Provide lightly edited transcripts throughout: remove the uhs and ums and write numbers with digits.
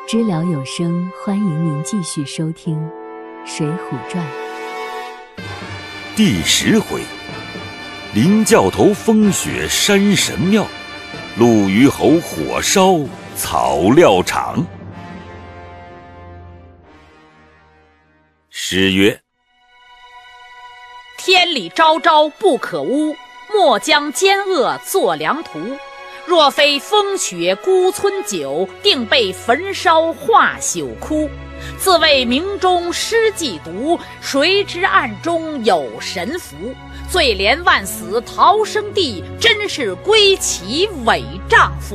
知了有声，欢迎您继续收听《水浒传》 第10回，林教头风雪山神庙，陆虞侯火烧草料场。诗曰： 天理昭昭不可污，莫将奸恶作良图。若非风雪孤村酒，定被焚烧化朽枯。自谓明中施计毒，谁知暗中有神符。罪连万死逃生地，真是归其伪丈夫。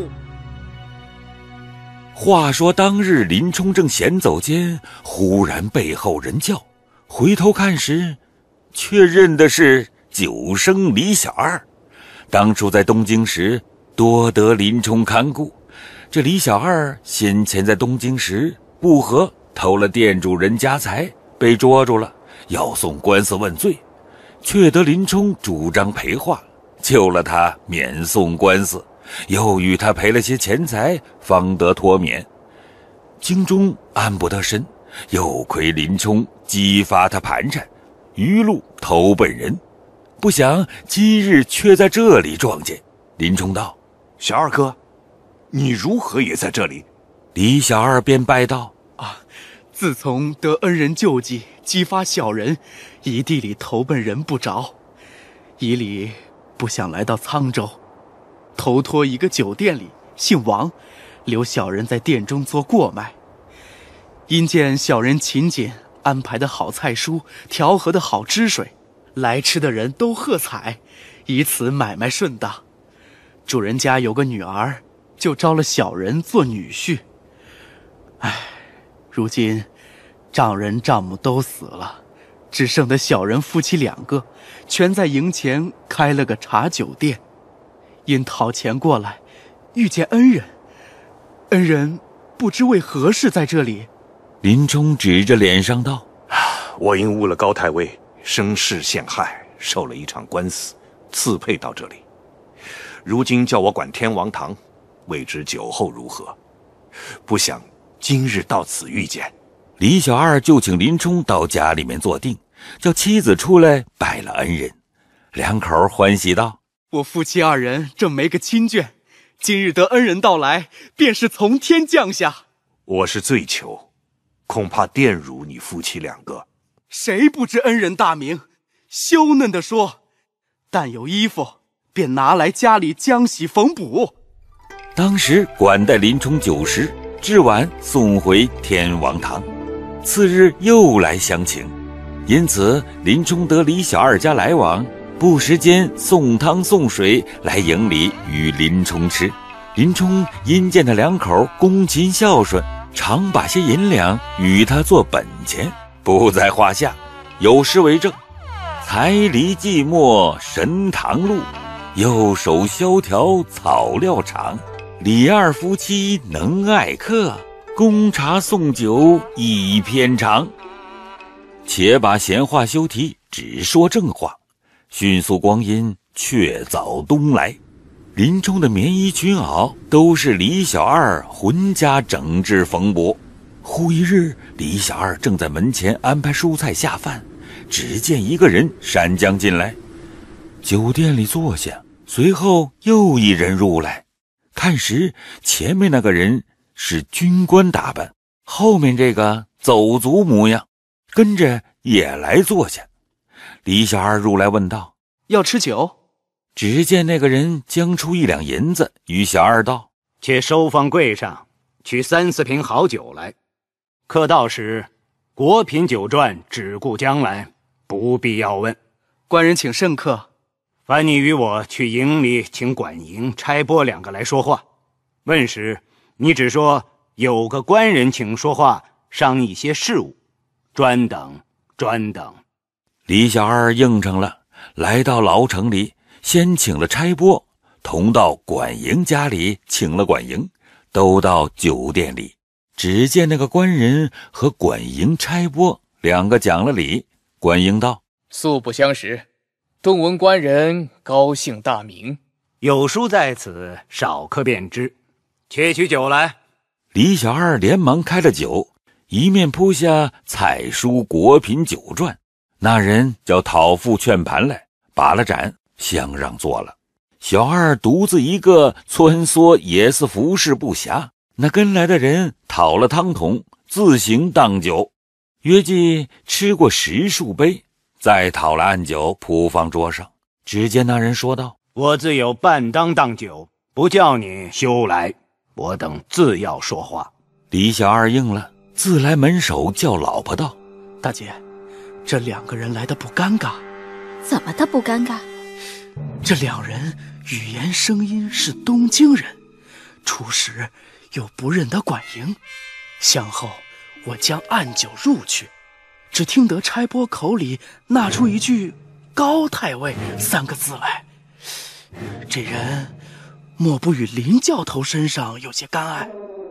话说当日林冲正闲走间，忽然背后人叫，回头看时，却认的是九生李小二。当初在东京时，多得林冲看顾。这李小二先前在东京时不和，偷了店主人家财，被捉住了，要送官司问罪，却得林冲主张赔话，救了他免送官司，又与他赔了些钱财，方得脱免。京中安不得身，又亏林冲激发他盘缠，一路投奔人，不想今日却在这里撞见。林冲道： 小二哥，你如何也在这里？ 李小二便拜道： 自从得恩人救济，激发小人，一地里投奔人不着，以里不想来到沧州，投托一个酒店里，姓王，留小人在店中做过卖。因见小人勤俭，安排的好菜蔬，调和的好汁水，来吃的人都喝彩，以此买卖顺当。主人家有个女儿，就招了小人做女婿。如今丈人丈母都死了，只剩得小人夫妻2个，全在营前开了个茶酒店。因讨钱过来，遇见恩人，恩人不知为何事在这里。 林冲指着脸上道： 我因误了高太尉，生事陷害，受了一场官司，刺配到这里。如今叫我管天王堂，未知酒后如何，不想今日到此遇见。 李小二就请林冲到家里面坐定，叫妻子出来拜了恩人。两口欢喜道： 我夫妻2人正没个亲眷，今日得恩人到来，便是从天降下。 我是最求，恐怕玷辱你夫妻2个。 谁不知恩人大名？羞嫩地说，但有衣服便拿来家里浆洗缝补。 当时管待林冲酒食，至晚送回天王堂。次日又来相请，因此林冲得李小二家来往，不时间送汤送水来营里与林冲吃。林冲因见他2口恭勤孝顺，常把些银两与他做本钱，不在话下。有诗为证：才离寂寞神堂路，右手萧条草料场。李二夫妻能爱客，供茶送酒一篇长。且把闲话休提，只说正话。迅速光阴却早冬来，林冲的棉衣裙袄都是李小二浑家整治缝补。忽一日，李小二正在门前安排蔬菜下饭，只见一个人闪将进来，酒店里坐下，随后又一人入来。看时，前面那个人是军官打扮，后面这个走卒模样，跟着也来坐下。李小二入来问道： 要吃酒？ 只见那个人将出1两银子，与小二道： 且收放柜上，取3、4瓶好酒来。客到时，国品酒馔只顾将来，不必要问。 官人请慎客。 烦你与我去营里请管营、差拨2个来说话。问时，你只说有个官人请说话，商议些事务。专等。 李小二应承了，来到老城里，先请了差拨，同到管营家里请了管营，都到酒店里。只见那个官人和管营差拨2个讲了礼。管营道： 素不相识，东闻官人高姓大名？ 有书在此，少客便知。且取酒来。 李小二连忙开了酒，一面铺下菜蔬果品酒馔。那人叫讨父劝盘来，把了盏，相让坐了。小二独自一个穿梭，也是服侍不暇。那跟来的人讨了汤桶，自行当酒，约计吃过10数杯，再讨了暗酒铺放桌上。只见那人说道： 我自有半当当酒，不叫你休来，我等自要说话。 李小二应了，自来门首叫老婆道： 大姐，这2个人来的不尴尬？ 怎么的不尴尬？ 这2人语言声音是东京人，初时又不认得管营，向后我将暗酒入去，只听得差拨口里纳出一句高太尉3个字来。这人莫不与林教头身上有些干爱？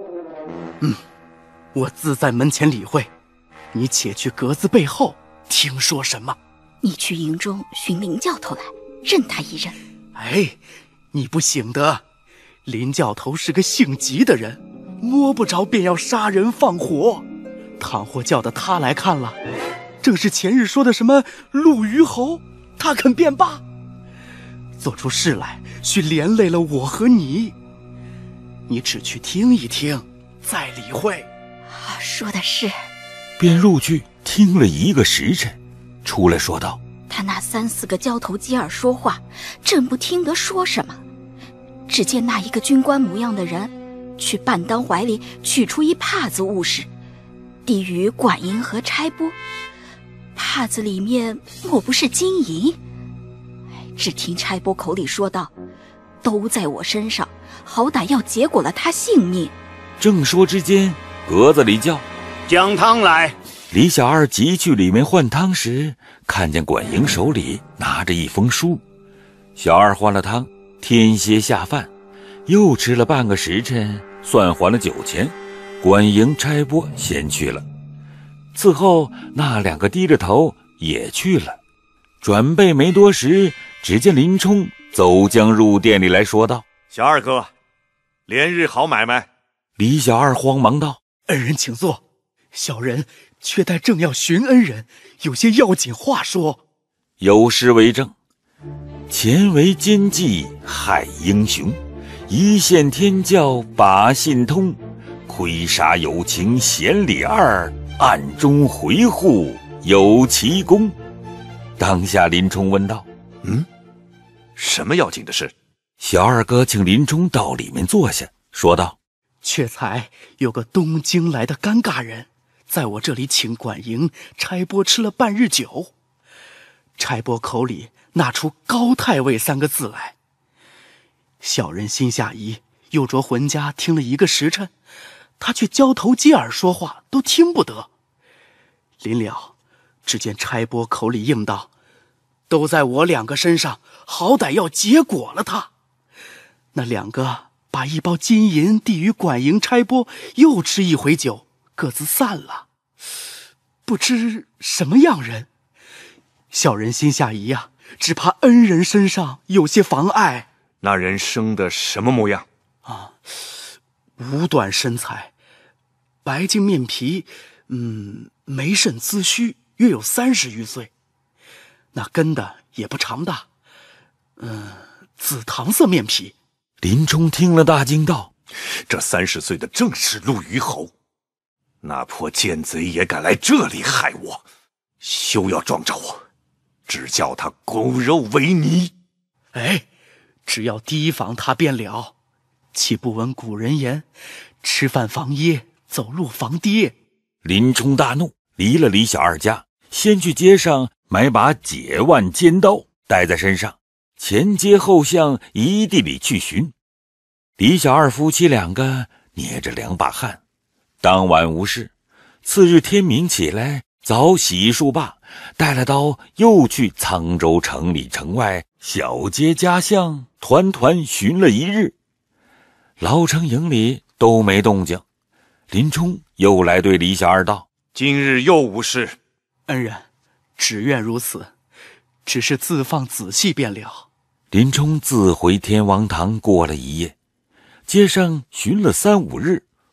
我自在门前理会，你且去格子背后听说什么。 你去营中寻林教头来，认他一认。 哎，你不醒得，林教头是个性急的人，摸不着便要杀人放火。倘或叫得他来看了，正是前日说的什么陆虞侯，他肯便罢。做出事来，须连累了我和你。你只去听一听，再理会。 说的是。 便入去听了1个时辰，出来说道： 他那3、4个交头接耳说话，正不听得说什么。只见那一个军官模样的人，去半当怀里取出一帕子物事，递与管营和差拨。帕子里面莫不是金银？只听差拨口里说道：都在我身上，好歹要结果了他性命。 正说之间，格子里叫： 将汤来。 李小二急去里面换汤时，看见管营手里拿着一封书。小二换了汤，天歇下饭，又吃了半个时辰，算还了酒钱。管营差拨先去了，伺候那2个低着头也去了。转备没多时，只见林冲走将入店里来说道： 小二哥，连日好买卖。 李小二慌忙道： 恩人请坐，小人却待正要寻恩人，有些要紧话说。 有诗为证：前为奸计害英雄，一线天教把信通，亏杀有情贤李二，暗中回护有奇功。当下林冲问道： 什么要紧的事？ 小二哥请林冲到里面坐下，说道： 却才有个东京来的尴尬人，在我这里请管营差拨吃了半日酒。差拨口里纳出高太尉3个字来。小人心下疑，又着浑家听了1个时辰，他却交头接耳说话，都听不得。临了，只见差拨口里应道：都在我2个身上，好歹要结果了他。那2个把1包金银递与管营差拨，又吃一回酒，各自散了。不知什么样人，小人心下疑啊，只怕恩人身上有些妨碍。 那人生的什么模样？ 五短身材，白净面皮，眉甚髭须，约有30余岁。那跟的也不长大，紫糖色面皮。 林冲听了大惊道： 这30岁的正是陆虞侯，那泼奸贼也敢来这里害我，休要撞着我，只叫他骨肉为泥。 只要提防他便了。岂不闻古人言，吃饭防噎，走路防跌。 林冲大怒，离了李小二家，先去街上买把解腕尖刀带在身上，前街后巷一地里去寻。李小二夫妻2个捏着2把汗。当晚无事，次日天明起来，早洗漱罢，带了刀又去沧州城里城外小街家巷团团寻了1日，牢城营里都没动静。林冲又来对李小二道： 今日又无事。 恩人，只愿如此，只是自放仔细便了。 林冲自回天王堂过了1夜，街上寻了3、5日，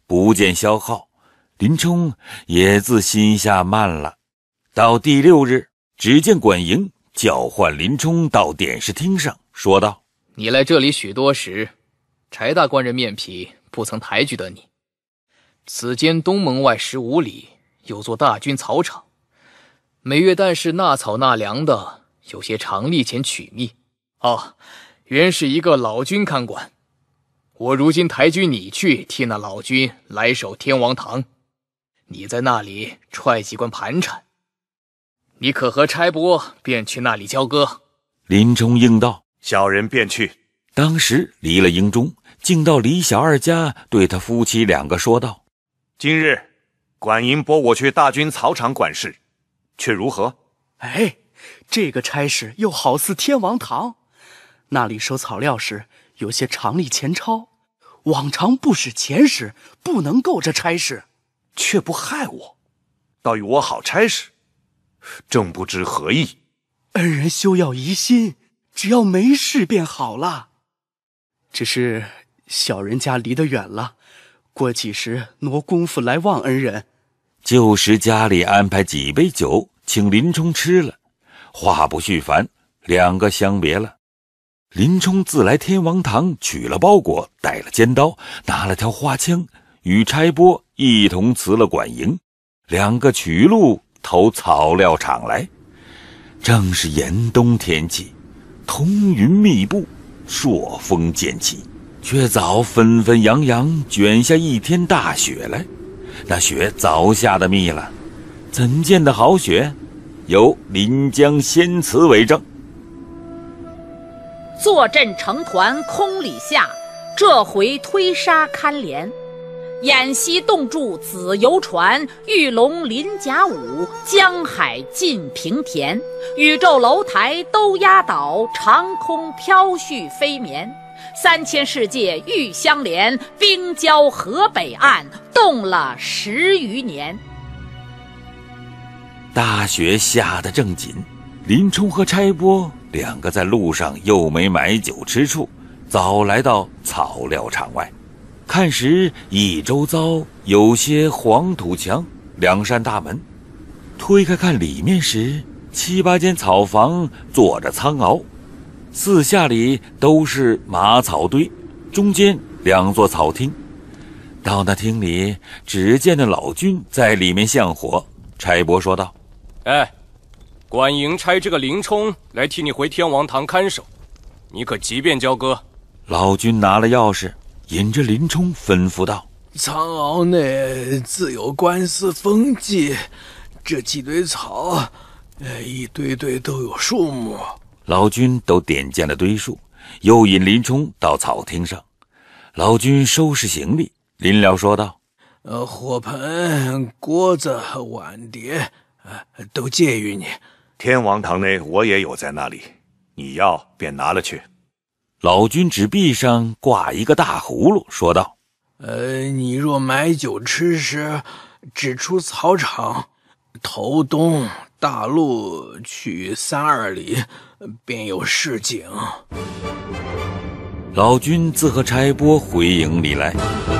不见消耗，林冲也自心下慢了。到第6日，只见管营叫唤林冲到殿试厅上，说道： 你来这里许多时，柴大官人面皮不曾抬举的你。此间东门外15里有座大军草场，每月但是纳草纳粮的有些常例前取蜜。原是一个老君看管。我如今抬举你去替那老君来守天王堂，你在那里踹几棍盘缠，你可和差拨便去那里交割。 林冲应道： 小人便去。 当时离了营中，竟到李小二家，对他夫妻2个说道： 今日管营拨我去大军草场管事，却如何？ 这个差事又好似天王堂，那里收草料时有些常例前抄，往常不使钱时，不能够这差事， 却不害我，倒与我好差事，正不知何意。 恩人休要疑心，只要没事便好了。只是小人家离得远了，过几时挪功夫来望恩人。 就时家里安排几杯酒，请林冲吃了。话不续烦，2个相别了。林冲自来天王堂取了包裹，带了尖刀，拿了条花枪，与差拨一同辞了管营，2个取路投草料场来。正是严冬天气，彤云密布，朔风渐起，却早纷纷扬扬卷下一天大雪来。那雪早下的密了，怎见的好雪？有临江仙祠为证。 坐镇成团空里下，这回推沙堪连。偃息冻住紫油船，玉龙临甲午，江海尽平田。宇宙楼台都压倒，长空飘絮飞绵。3000世界欲相连，冰交河北岸，冻了10余年。 大雪下得正紧，林冲和差拨2个在路上又没买酒吃醋，早来到草料场外。看时一周遭有些黄土墙，2扇大门，推开看里面时，7、8间草房坐着苍鳌，四下里都是马草堆，中间2座草厅。到那厅里，只见那老君在里面向火。差拨说道： 管营差这个林冲来替你回天王堂看守，你可即便交割。 老君拿了钥匙，引着林冲吩咐道： 苍鳌内自有官司封记，这几堆草，一堆堆都有数目。 老君都点见了堆数，又引林冲到草厅上。老君收拾行李，临了说道： 火盆、锅子、碗碟，都借于你。 天王堂内我也有在那里，你要便拿了去。 老君指壁上挂一个大葫芦，说道： 你若买酒吃时，只出草场，头东大路去3、2里，便有市井。 老君自和差拨回营里来，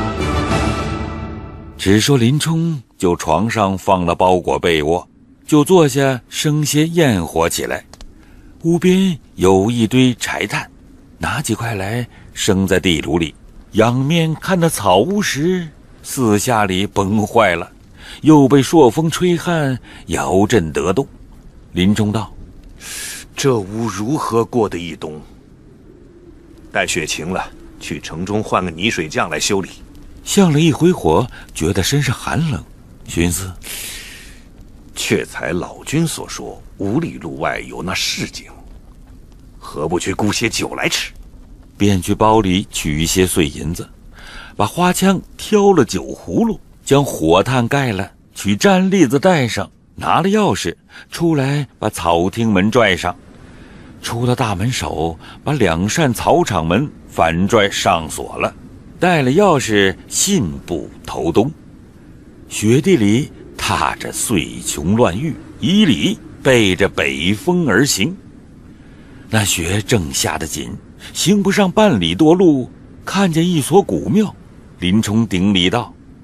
只说林冲就床上放了包裹被窝，就坐下生些焰火起来。屋边有一堆柴炭，拿几块来生在地炉里，仰面看那草屋时，四下里崩坏了，又被朔风吹撼，摇震得动。林冲道： 这屋如何过得一冬？待雪晴了，去城中换个泥水匠来修理。 向了一回火，觉得身上寒冷，寻思却才老君所说5里路外有那市井，何不去雇些酒来吃？ 便去包里取一些碎银子，把花枪挑了酒葫芦，将火炭盖了，取毡栗子带上，拿了钥匙出来，把草厅门拽上。出了大门首，把2扇草场门反拽上锁了，带了钥匙信步投东。雪地里踏着碎琼乱玉，1里背着北风而行。那雪正下得紧，行不上半里多路，看见一所古庙。林冲顶礼道：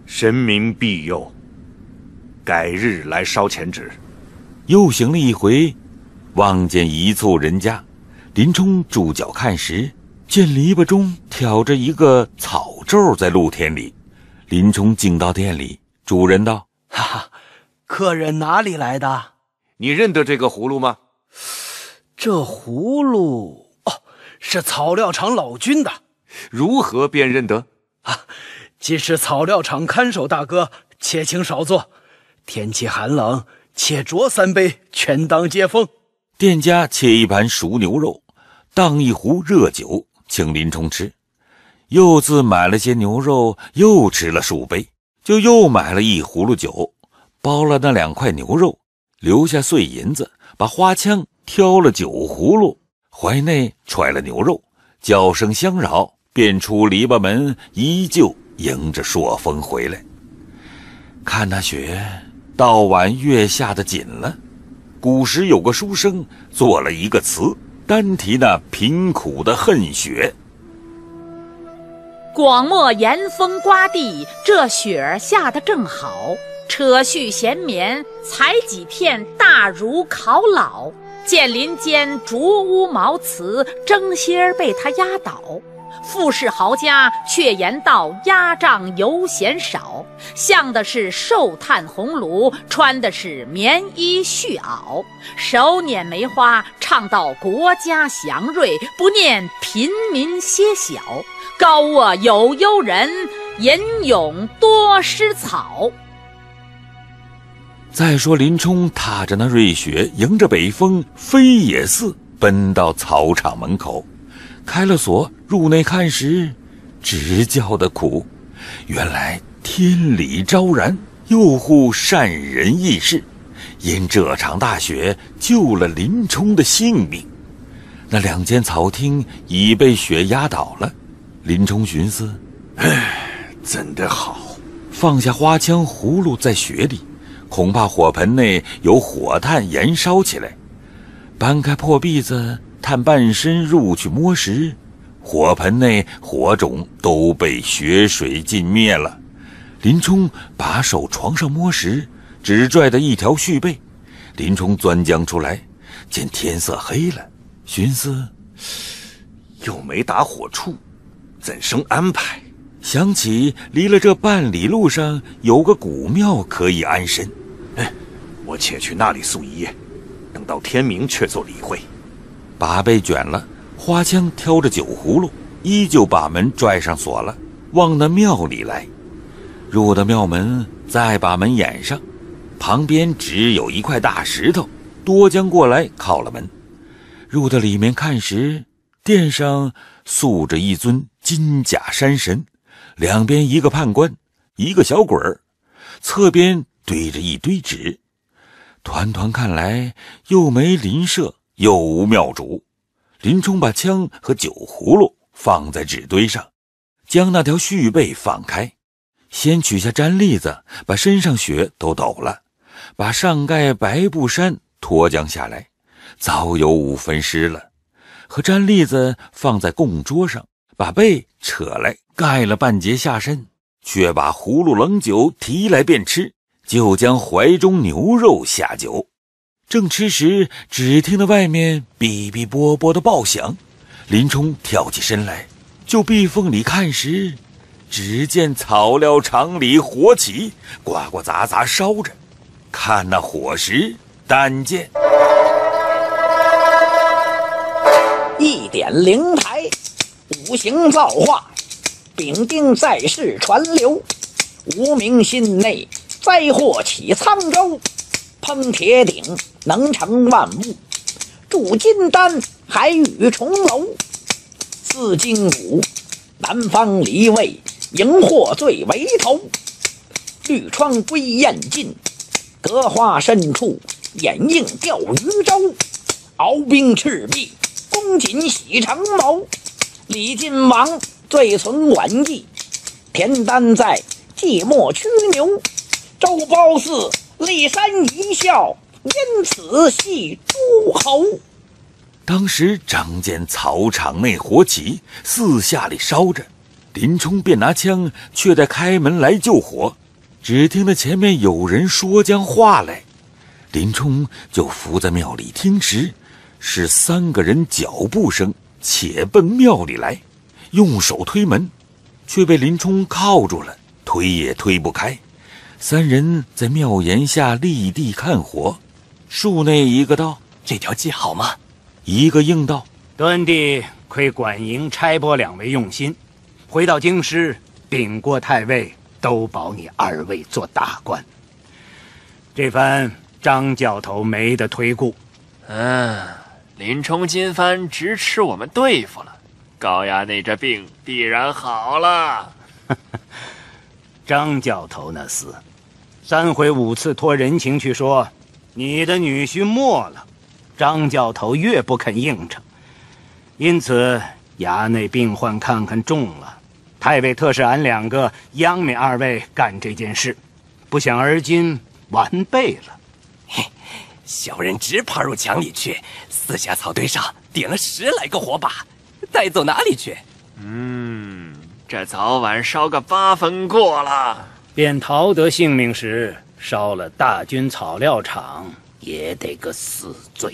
神明庇佑，改日来烧钱纸。 又行了一回，望见一簇人家，林冲住脚看时，见篱笆中挑着一个草咒在露天里。林冲进到店里，主人道： 哈哈，客人哪里来的？ 你认得这个葫芦吗？ 这葫芦是草料厂老君的。 如何辨认得？ 既是草料厂看守大哥，且请少坐。天气寒冷，且酌3杯，权当接风。 店家切一盘熟牛肉，当一壶热酒，请林冲吃。又自买了些牛肉，又吃了数杯，就又买了一葫芦酒，包了那2块牛肉，留下碎银子，把花枪挑了酒葫芦，怀内揣了牛肉，叫声相扰，便出篱笆门，依旧迎着朔风回来。看那雪，到晚越下得紧了。古时有个书生做了一个词，单提那贫苦的恨雪。 广漠严风刮地，这雪儿下得正好。扯絮闲眠，采几片大如烤老。见林间竹屋茅茨，争些儿被他压倒。富士豪家却言道压帐犹嫌少，向的是寿炭红炉，穿的是棉衣絮袄，手捻梅花，唱到国家祥瑞，不念贫民些小。高卧有幽人，吟咏多失草。 再说林冲踏着那瑞雪，迎着北风，飞也似奔到草场门口，开了锁，入内看时，直叫的苦。原来天理昭然，佑护善人义士，因这场大雪救了林冲的性命。那2间草厅已被雪压倒了。林冲寻思， 怎的好？ 放下花枪葫芦在雪里，恐怕火盆内有火炭燃烧起来。搬开破篦子，探半身入去摸时，火盆内火种都被雪水浸灭了。林冲把手床上摸时，只拽得一条絮被。林冲钻将出来，见天色黑了，寻思又没打火处，怎生安排？ 想起离了这半里路上有个古庙可以安身， 我且去那里宿一夜，等到天明却做理会。 把被卷了，花枪挑着酒葫芦，依旧把门拽上锁了，往那庙里来。入的庙门，再把门掩上，旁边只有一块大石头，多将过来靠了门。入的里面看时，殿上塑着一尊金甲山神，两边一个判官，一个小鬼儿，侧边堆着一堆纸。团团看来，又没邻舍，又无庙主。林冲把枪和酒葫芦放在纸堆上，将那条絮被放开，先取下毡栗子，把身上雪都抖了，把上盖白布衫脱将下来，早有5分湿了，和毡栗子放在供桌上，把被扯来盖了半截下身，却把葫芦冷酒提来便吃，就将怀中牛肉下酒。正吃时，只听得外面哔哔啵啵的爆响，林冲跳起身来，就壁缝里看时，只见草料场里火起，呱呱杂杂烧着。看那火石，但见 1点灵台，5行造化，丙丁在世传流，无名心内灾祸起沧州，烹铁鼎能成万物，铸金丹还与重楼。4金鼓，南方离位，荧惑最为头。绿窗归雁尽，隔花深处，掩映钓鱼舟。敖兵赤壁，公瑾喜成谋。李靖王最存晚意，田丹在寂寞驱牛。周褒姒骊山一笑，因此系诸侯。 当时正见草场内火起，四下里烧着， 林冲便拿枪，却待开门来救火。只听得前面有人说将话来，林冲就伏在庙里听时，是3个人脚步声，且奔庙里来，用手推门，却被林冲铐住了，推也推不开。3人在庙檐下立地看火。树内一个道：“ 这条计好吗？” 一个应道：“ 敦弟亏管营差拨2位用心，回到京师禀过太尉，都保你2位做大官。这番张教头没得推顾。 林冲今番直吃我们对付了，高衙内这病必然好了。 张教头那厮3回5次托人情去说你的女婿没了，张教头越不肯应承，因此衙内病患看看重了，太尉特使俺2个央美2位干这件事，不想而今完备了。 小人直跑入墙里去，四下草堆上点了10来个火把，带走哪里去？这早晚烧个8分过了。 便逃得性命时，烧了大军草料场，也得个死罪。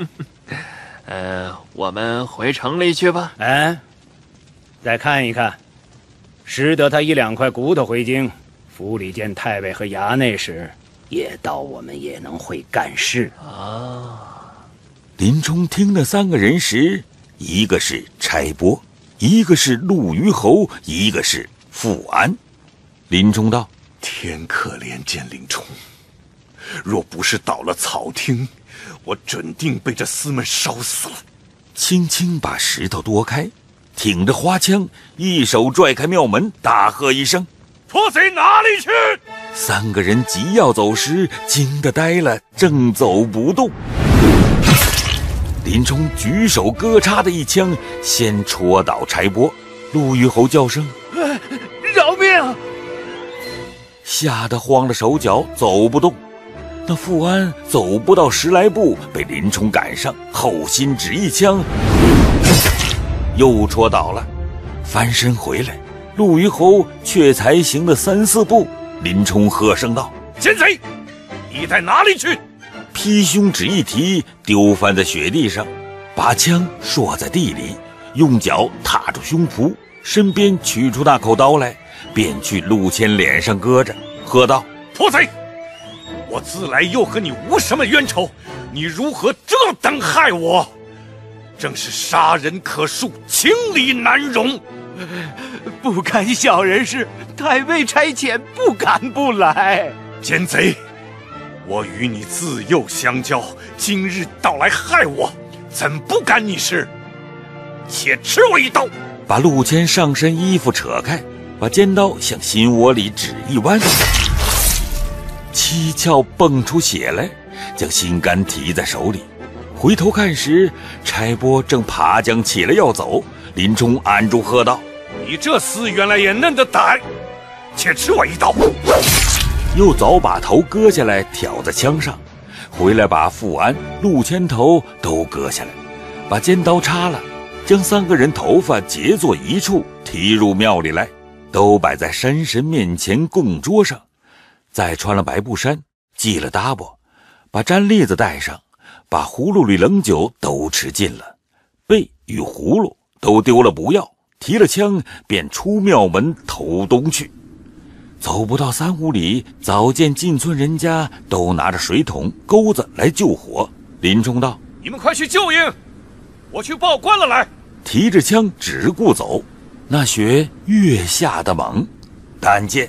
我们回城里去吧。 再看一看，识得他1、2块骨头回京，府里见太尉和衙内时，也到我们也能会干事啊。林冲听了3个人时，一个是差拨，一个是陆虞侯，一个是富安。林冲道：“ 天可怜见林冲，若不是倒了草厅，我准定被这厮们烧死了。” 轻轻把石头夺开，挺着花枪，一手拽开庙门，大喝一声：“ 拖贼哪里去 ！”3个人急要走时，惊得呆了，正走不动。林冲举手咯嚓的一枪，先戳倒差拨。陆虞侯叫声：“ 饶命！” 吓得慌了手脚，走不动。那富安走不到10来步，被林冲赶上，后心只一枪，又戳倒了。翻身回来，陆虞侯却才行了3、4步。林冲喝声道：“ 奸贼，你在哪里去？” 劈胸指一提，丢翻在雪地上，把枪搠在地里，用脚踏住胸脯，身边取出那口刀来，便去陆谦脸上搁着，喝道：“ 拖贼！我自来又和你无什么冤仇，你如何这等害我？正是杀人可恕，情理难容。 不干小人事，太尉差遣，不敢不来。 奸贼，我与你自幼相交，今日到来害我，怎不干你事？且吃我一刀！” 把陆谦上身衣服扯开，把尖刀向心窝里只一弯，七窍蹦出血来，将心肝提在手里。回头看时，差拨正爬将起来要走，林冲按住喝道：“ 你这厮原来也嫩得歹，且吃我一刀！” 又早把头割下来挑在枪上，回来把富安、陆谦头都割下来，把尖刀插了，将3个人头发结作一处，提入庙里来，都摆在山神面前供桌上。再穿了白布衫，系了搭膊，把毡栗子带上，把葫芦里冷酒都吃尽了，背与葫芦都丢了不要，提了枪便出庙门投东去。走不到3、5里，早见进村人家都拿着水桶钩子来救火。林冲道：“ 你们快去救应，我去报官了来。” 提着枪只顾走，那雪越下得猛。但见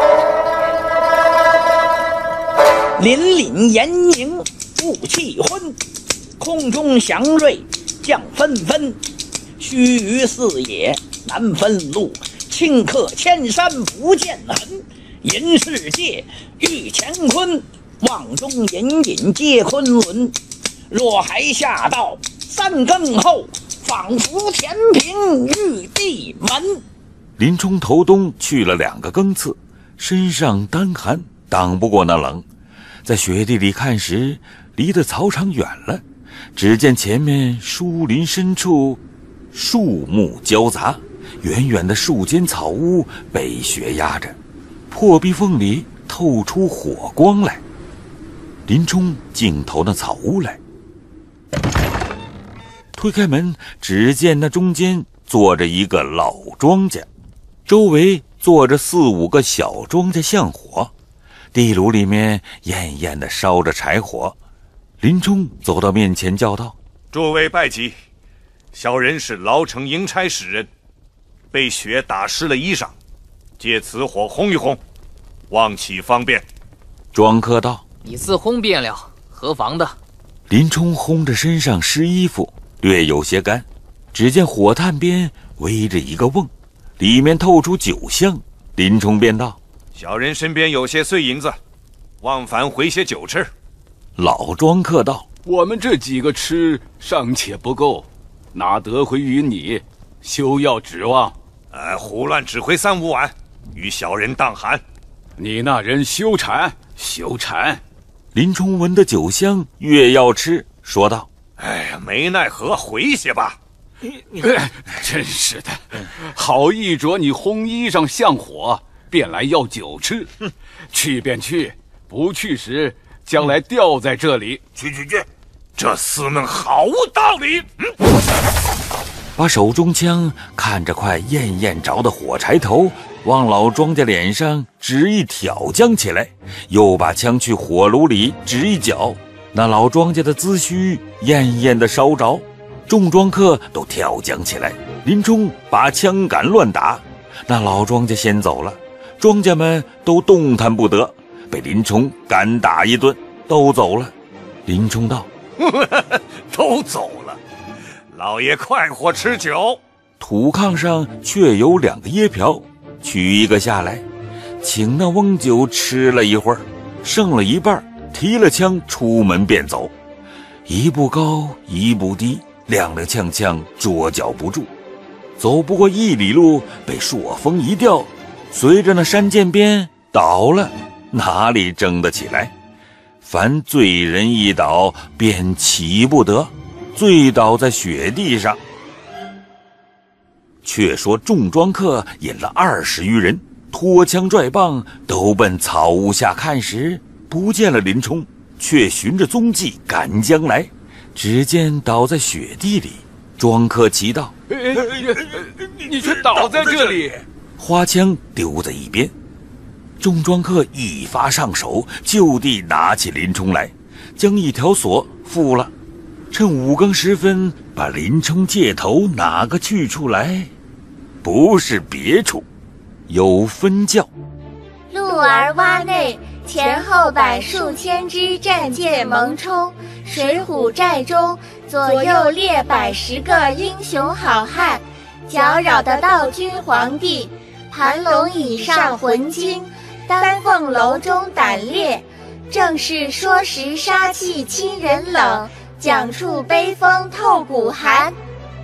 凛凛炎凝雾气昏，空中祥瑞降纷纷，须臾四野难分路，顷刻千山不见痕。银世界遇乾坤，望中隐隐皆昆仑。若还下到3更后，仿佛填平玉帝门。 林冲头东去了2个更次，身上单寒，挡不过那冷。在雪地里看时，离得草场远了，只见前面树林深处树木交杂， 远远的树间草屋被雪压着，破壁缝里透出火光来。林冲径投那草屋来，推开门，只见那中间坐着一个老庄稼，周围坐着4、5个小庄稼向火，地炉里面艳艳地烧着柴火。林冲走到面前叫道：“ 诸位拜祭，小人是牢城营差使人，被雪打湿了衣裳，借此火烘一烘，望其方便。” 庄客道：“ 你自烘便了，何妨的？” 林冲烘着身上湿衣服，略有些干。只见火炭边围着一个瓮，里面透出酒香。林冲便道：“ 小人身边有些碎银子，望凡回些酒吃。” 老庄客道：“ 我们这几个吃尚且不够，哪得回于你？休要指望。 胡乱指挥3、5碗，与小人当寒。 你那人休馋，休馋。” 林冲闻得酒香，越要吃，说道：“ 没奈何，回些吧。” 真是的，好一着你烘衣裳向火，便来要酒吃。去便去，不去时将来吊在这里。 去，这厮们好道理。 把手中枪看着块艳艳着的火柴头，往老庄稼脸上只一挑将起来，又把枪去火炉里只一搅，那老庄稼的髭须艳艳的烧着。众庄客都跳将起来，林冲把枪杆乱打，那老庄稼先走了，庄稼们都动弹不得，被林冲赶打一顿，都走了。林冲道：“ 都走了，老爷快活吃酒。” 土炕上却有2个椰瓢，取一个下来，请那翁酒吃了一会儿，剩了一半，提了枪出门便走。一步高一步低，踉踉跄捉脚不住，走不过1里路，被朔风一吊，随着那山涧边倒了，哪里争得起来？凡醉人一倒，便起不得，醉倒在雪地上。却说众庄客引了20余人，拖枪拽棒，都奔草屋下看时，不见了林冲，却循着踪迹赶将来。只见倒在雪地里，庄客齐道：“ 你却倒在这里！” 花枪丢在一边。众庄客一发上手，就地拿起林冲来，将一条锁缚了。趁5更时分，把林冲戒头哪个去处来？不是别处，有分教。 鹿儿洼内，前后摆数千支战舰蒙冲，水浒寨中左右列摆10个英雄好汉，搅扰的道君皇帝，盘龙椅上魂惊，丹凤楼中胆烈，正是说时杀气侵人冷，讲处悲风透骨寒。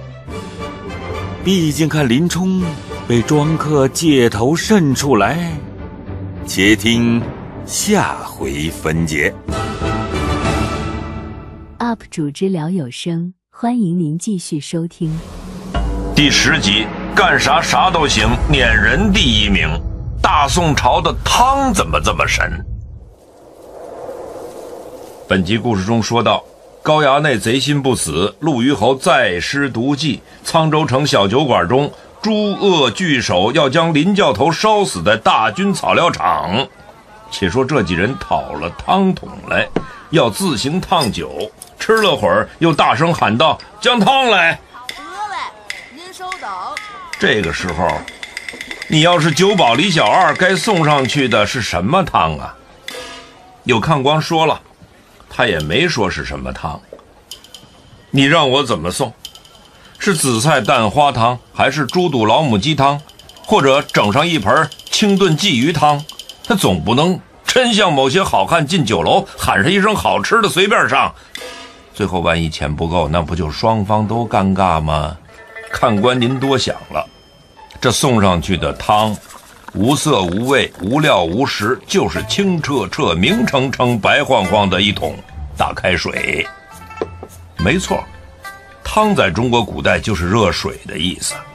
毕竟看林冲被庄客借头渗出来，且听下回分解。 UP 主知了有声，欢迎您继续收听。 第10集，干啥啥都行，撵人第1名。大宋朝的汤怎么这么神？本集故事中说到，高衙内贼心不死，陆虞侯再施毒计，沧州城小酒馆中，诸恶聚首要将林教头烧死在大军草料场。且说这几人讨了汤桶来，要自行烫酒，吃了会儿，又大声喊道：“将汤来！” 得嘞，您稍等。 这个时候，你要是酒保李小二，该送上去的是什么汤啊？有看官说了，他也没说是什么汤。你让我怎么送？是紫菜蛋花汤，还是猪肚老母鸡汤，或者整上一盆清炖鲫鱼汤？他总不能真像某些好汉进酒楼喊上一声好吃的随便上，最后万一钱不够，那不就双方都尴尬吗？看官您多想了，这送上去的汤无色无味无料无实，就是清澈澈明澄澄白晃晃的一桶大开水。没错，汤在中国古代就是热水的意思。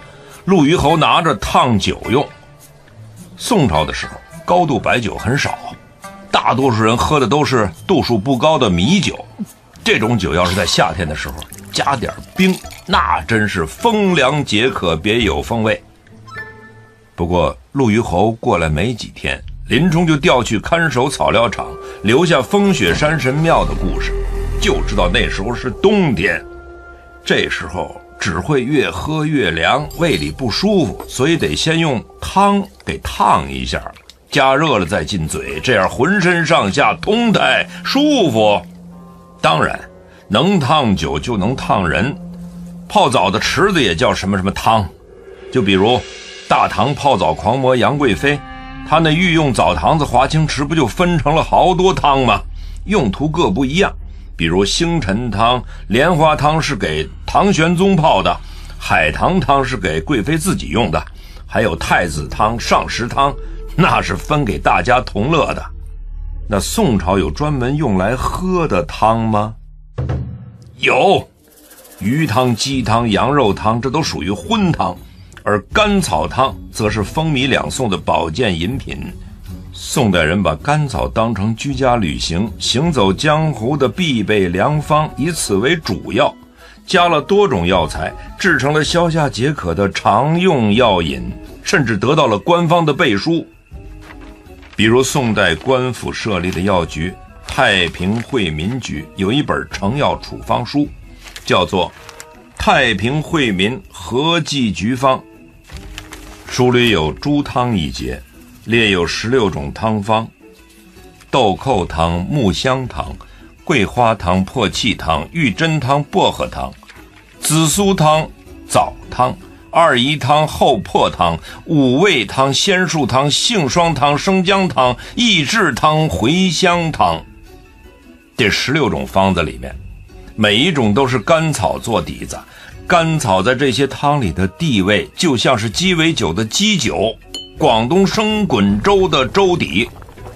陆虞侯拿着烫酒用。宋朝的时候，高度白酒很少，大多数人喝的都是度数不高的米酒。这种酒要是在夏天的时候加点冰，那真是风凉解渴，别有风味。不过陆虞侯过来没几天，林冲就调去看守草料场，留下风雪山神庙的故事，就知道那时候是冬天，这时候只会越喝越凉，胃里不舒服，所以得先用汤给烫一下，加热了再进嘴，这样浑身上下通泰舒服。当然能烫酒就能烫人，泡澡的池子也叫什么什么汤。就比如大唐泡澡狂魔杨贵妃，他那御用澡堂子华清池不就分成了好多汤吗？用途各不一样，比如星辰汤、莲花汤是给唐玄宗泡的，海棠汤是给贵妃自己用的，还有太子汤、上食汤，那是分给大家同乐的。那宋朝有专门用来喝的汤吗？有，鱼汤、鸡汤、羊肉汤，这都属于荤汤，而甘草汤则是风靡两宋的保健饮品。宋代人把甘草当成居家旅行、行走江湖的必备良方，以此为主药，加了多种药材，制成了消夏解渴的常用药饮，甚至得到了官方的背书。比如宋代官府设立的药局太平惠民局有一本成药处方书，叫做《太平惠民合剂局方》，书里有猪汤一节，列有16种汤方：豆蔻汤、木香汤、桂花汤、破气汤、玉珍汤、薄荷汤、紫苏汤、枣汤、二仪汤、厚朴汤、五味汤、仙树汤、杏霜汤、生姜汤、益智汤、茴香汤。这16种方子里面，每一种都是甘草做底子，甘草在这些汤里的地位就像是鸡尾酒的鸡酒，广东生滚粥的粥底。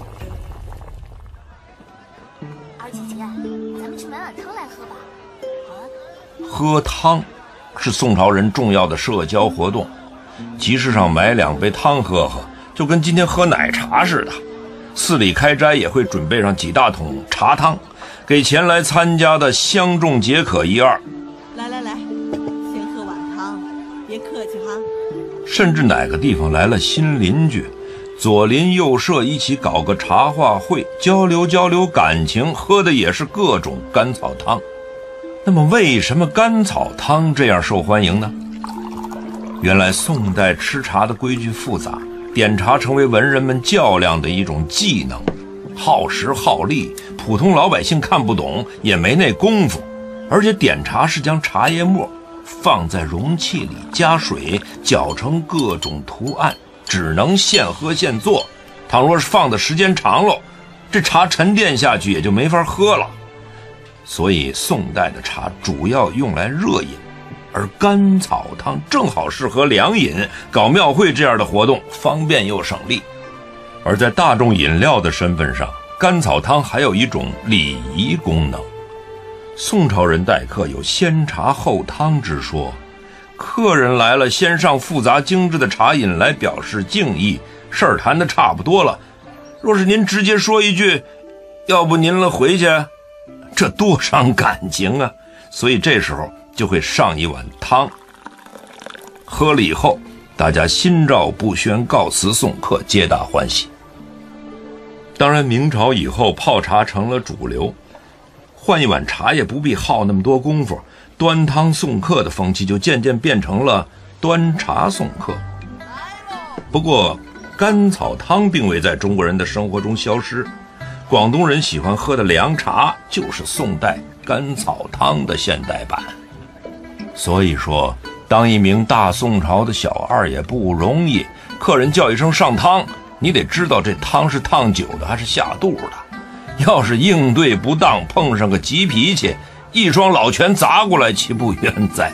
二姐姐，咱们去买碗汤来喝吧。 喝汤是宋朝人重要的社交活动，集市上买2杯汤喝喝，就跟今天喝奶茶似的。寺里开斋也会准备上几大桶茶汤，给前来参加的相中解渴一二。 来，先喝碗汤，别客气哈。 甚至哪个地方来了新邻居，左邻右舍一起搞个茶话会，交流感情，喝的也是各种甘草汤。那么为什么甘草汤这样受欢迎呢？原来宋代吃茶的规矩复杂，点茶成为文人们较量的一种技能，耗时耗力，普通老百姓看不懂，也没那功夫。而且点茶是将茶叶末放在容器里，加水搅成各种图案，只能现喝现做。倘若是放的时间长了，这茶沉淀下去也就没法喝了。所以宋代的茶主要用来热饮，而甘草汤正好适合凉饮，搞庙会这样的活动方便又省力。而在大众饮料的身份上，甘草汤还有一种礼仪功能。宋朝人待客有先茶后汤之说，客人来了先上复杂精致的茶饮来表示敬意，事儿谈得差不多了，若是您直接说一句要不您了回去，这多伤感情啊。所以这时候就会上一碗汤，喝了以后大家心照不宣，告辞送客，皆大欢喜。当然明朝以后泡茶成了主流，换一碗茶也不必耗那么多功夫，端汤送客的风气就渐渐变成了端茶送客。不过甘草汤并未在中国人的生活中消失，广东人喜欢喝的凉茶就是宋代甘草汤的现代版。所以说当一名大宋朝的小二也不容易，客人叫一声上汤，你得知道这汤是烫酒的还是下肚的。要是应对不当，碰上个急脾气，一双老拳砸过来，岂不冤哉？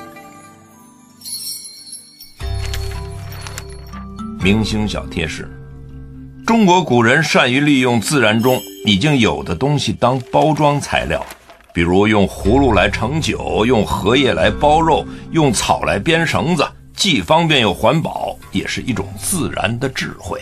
明星小贴士：中国古人善于利用自然中已经有的东西当包装材料，比如用葫芦来盛酒，用荷叶来包肉，用草来编绳子， 既方便又环保，也是一种自然的智慧。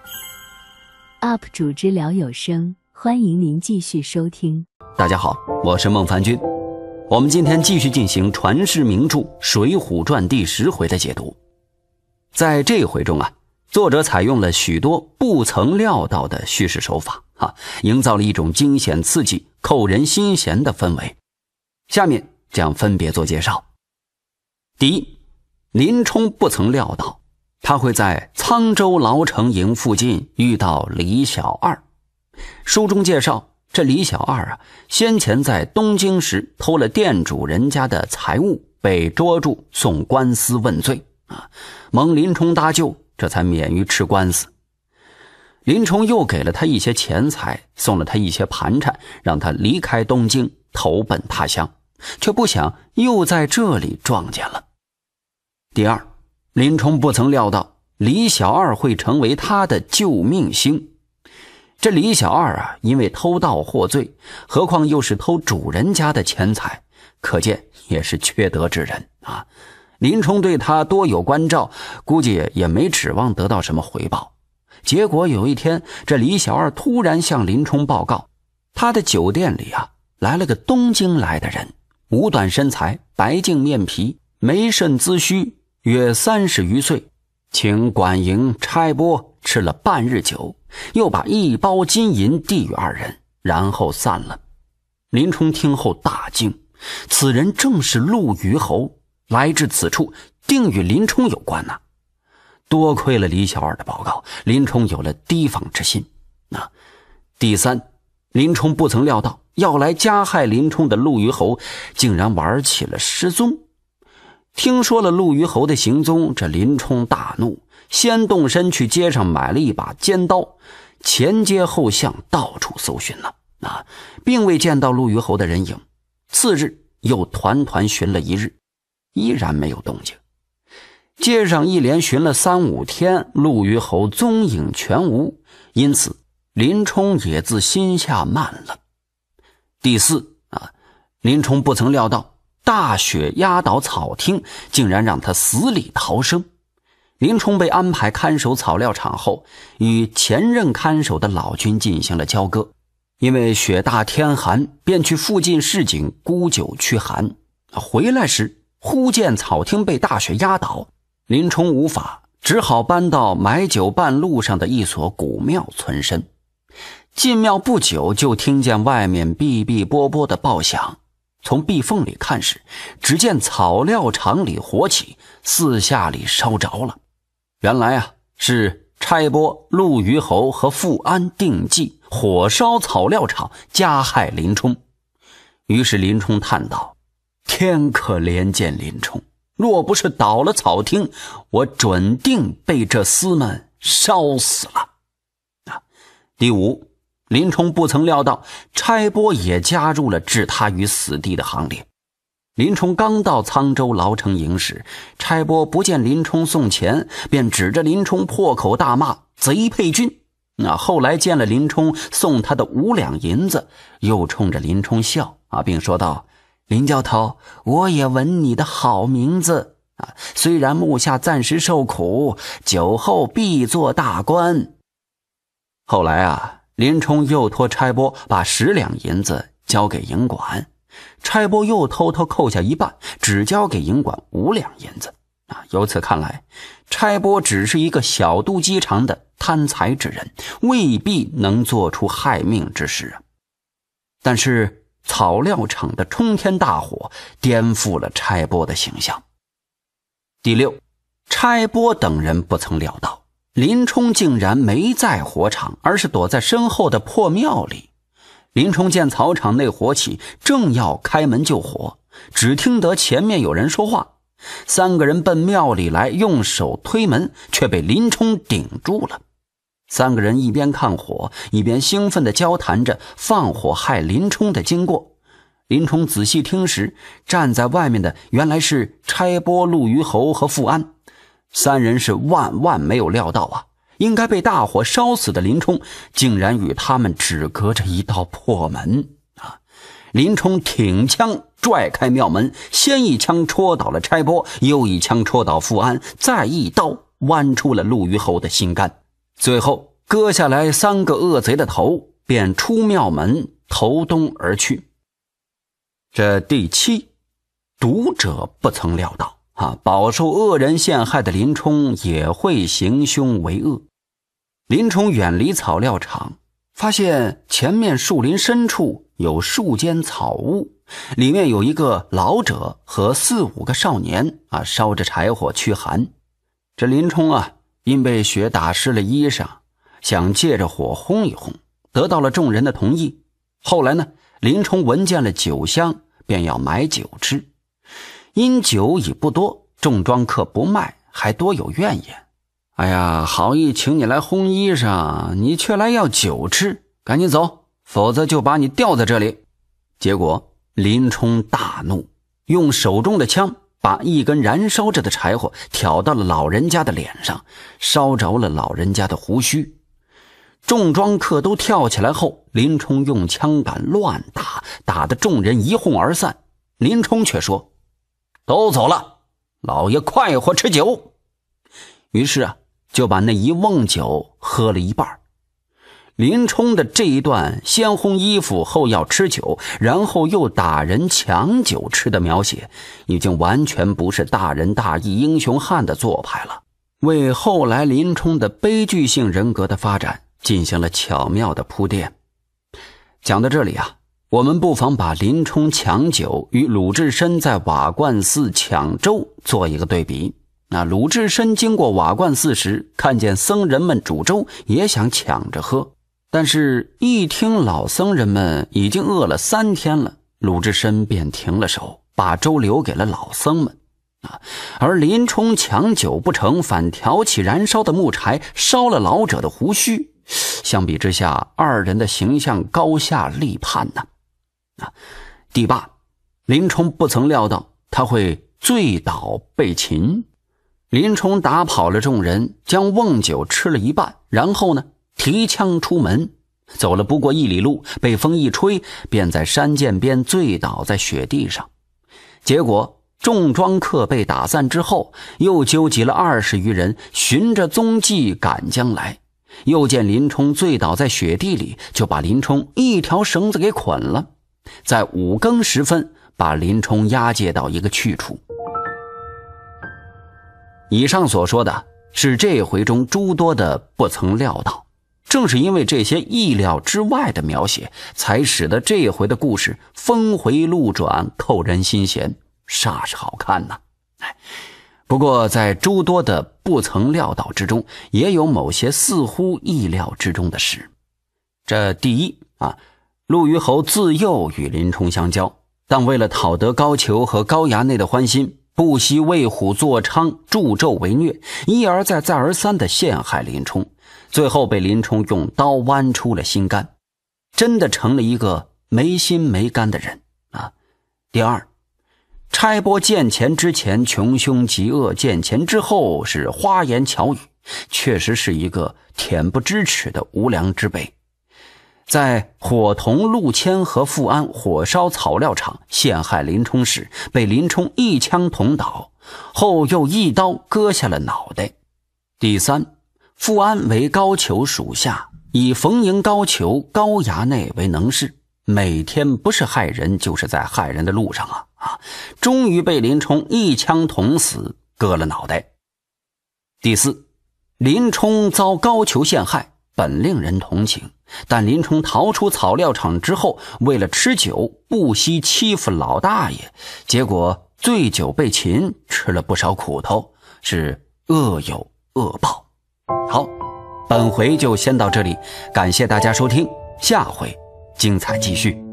UP 主知了有声，欢迎您继续收听。 大家好，我是孟凡君。我们今天继续进行传世名著《水浒传》第10回的解读。在这一回中啊，作者采用了许多不曾料到的叙事手法营造了一种惊险刺激、扣人心弦的氛围。下面将分别做介绍。第一，林冲不曾料到他会在沧州牢城营附近遇到李小二。书中介绍，这李小二先前在东京时偷了店主人家的财物，被捉住送官司问罪蒙林冲搭救，这才免于吃官司。林冲又给了他一些钱财，送了他一些盘缠，让他离开东京投奔他乡，却不想又在这里撞见了。第二，林冲不曾料到李小二会成为他的救命星。这李小二因为偷盗获罪，何况又是偷主人家的钱财，可见也是缺德之人林冲对他多有关照，估计也没指望得到什么回报。结果有一天，这李小二突然向林冲报告，他的酒店里来了个东京来的人，五短身材，白净面皮，眉甚髭须，约30余岁，请管营差拨吃了半日酒，又把1包金银递与二人，然后散了。林冲听后大惊，此人正是陆虞侯，来至此处定与林冲有关多亏了李小二的报告，林冲有了提防之心第三，林冲不曾料到要来加害林冲的陆虞侯竟然玩起了失踪。听说了陆虞侯的行踪，这林冲大怒，先动身去街上买了一把尖刀，前街后巷到处搜寻并未见到陆虞侯的人影。次日又团团寻了一日，依然没有动静。街上一连寻了3、5天，陆虞侯踪影全无，因此林冲也自心下慢了。第四林冲不曾料到大雪压倒草町，竟然让他死里逃生。林冲被安排看守草料场后，与前任看守的老军进行了交割，因为雪大天寒，便去附近市井沽酒驱寒。回来时忽见草町被大雪压倒，林冲无法，只好搬到买酒半路上的一所古庙存身。进庙不久，就听见外面哔哔啵啵的爆响，从壁缝里看时，只见草料场里火起，四下里烧着了。原来是差拨、陆虞侯和富安定计，火烧草料场，加害林冲。于是林冲叹道：天可怜见林冲，若不是倒了草町，我准定被这厮们烧死了第五，林冲不曾料到差拨也加入了置他于死地的行列。林冲刚到沧州牢城营时，差拨不见林冲送钱，便指着林冲破口大骂贼配军。后来见了林冲送他的5两银子，又冲着林冲笑并说道：林教头，我也闻你的好名字虽然目下暂时受苦，酒后必做大官。后来林冲又托差拨把10两银子交给营管，差拨又偷偷扣下一半，只交给营管5两银子由此看来，差拨只是一个小肚鸡肠的贪财之人，未必能做出害命之事但是草料场的冲天大火颠覆了差拨的形象。第六，差拨等人不曾料到林冲竟然没在火场，而是躲在身后的破庙里。林冲见草场内火起，正要开门救火，只听得前面有人说话，3个人奔庙里来，用手推门，却被林冲顶住了。3个人一边看火，一边兴奋地交谈着放火害林冲的经过。林冲仔细听时，站在外面的原来是差拨、陆虞侯和富安。3人是万没有料到应该被大火烧死的林冲，竟然与他们只隔着一道破门林冲挺枪拽开庙门，先一枪戳倒了差拨，又一枪戳倒富安，再一刀剜出了陆虞侯的心肝，最后割下来3个恶贼的头，便出庙门投东而去。这第7，读者不曾料到饱受恶人陷害的林冲也会行凶为恶。林冲远离草料场，发现前面树林深处有数间草屋，里面有一个老者和4、5个少年烧着柴火驱寒。这林冲因被雪打湿了衣裳，想借着火烘一烘，得到了众人的同意。后来呢，林冲闻见了酒香，便要买酒吃。因酒已不多，众庄客不卖，还多有怨言。哎呀，好意请你来烘衣裳，你却来要酒吃，赶紧走，否则就把你吊在这里。结果林冲大怒，用手中的枪把一根燃烧着的柴火挑到了老人家的脸上，烧着了老人家的胡须。众庄客都跳起来后，林冲用枪杆乱打，打得众人一哄而散。林冲却说：都走了，老爷快活吃酒。于是就把那一瓮酒喝了一半。林冲的这一段先烘衣服后要吃酒，然后又打人抢酒吃的描写，已经完全不是大仁大义英雄汉的做派了，为后来林冲的悲剧性人格的发展进行了巧妙的铺垫。讲到这里我们不妨把林冲抢酒与鲁智深在瓦罐寺抢粥做一个对比。鲁智深经过瓦罐寺时，看见僧人们煮粥，也想抢着喝，但是一听老僧人们已经饿了3天了，鲁智深便停了手，把粥留给了老僧们。而林冲抢酒不成，反挑起燃烧的木柴，烧了老者的胡须。相比之下，二人的形象高下立判呢。第8，林冲不曾料到他会醉倒被擒。林冲打跑了众人，将瓮酒吃了一半，然后呢，提枪出门，走了不过1里路，被风一吹，便在山涧边醉倒在雪地上。结果众庄客被打散之后，又纠集了20余人，循着踪迹赶将来，又见林冲醉倒在雪地里，就把林冲一条绳子给捆了，在5更时分把林冲押解到一个去处。以上所说的是这回中诸多的不曾料到，正是因为这些意料之外的描写，才使得这回的故事峰回路转，扣人心弦，煞是好看呐。不过在诸多的不曾料到之中，也有某些似乎意料之中的事。这第1陆虞侯自幼与林冲相交，但为了讨得高俅和高衙内的欢心，不惜为虎作伥，助纣为虐，一而再再而三地陷害林冲，最后被林冲用刀剜出了心肝，真的成了一个没心没肝的人第2，差拨见钱之前穷凶极恶，见钱之后是花言巧语，确实是一个恬不知耻的无良之辈。在伙同陆谦和富安火烧草料场陷害林冲时，被林冲一枪捅倒，后又一刀割下了脑袋。第3，富安为高俅属下，以逢迎高俅、高衙内为能事，每天不是害人就是在害人的路上终于被林冲一枪捅死，割了脑袋。第4，林冲遭高俅陷害，本令人同情，但林冲逃出草料场之后，为了吃酒不惜欺负老大爷，结果醉酒被擒，吃了不少苦头，是恶有恶报。好，本回就先到这里，感谢大家收听，下回精彩继续。